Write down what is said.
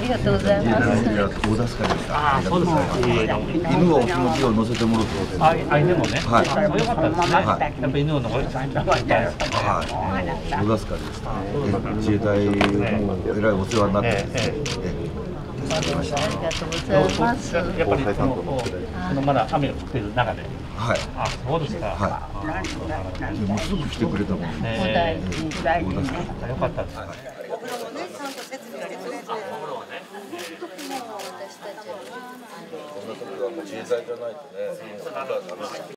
りがとうございます。 大助かりです。 ああ、そうですか。 犬はお気持ちを乗せてもらって。 あ、犬もね。 はい。 よかったですね。 はい。 やっぱ犬を残したい。はい。 大助かりです。自衛隊もえらいお世話になってですね。 ありがとうございます。 やっぱりそのまだ雨が降っている中で。 はい。 あ、そうですか。 はい。もうすぐ来てくれたもんね。よかったです。 自衛隊じゃないとね。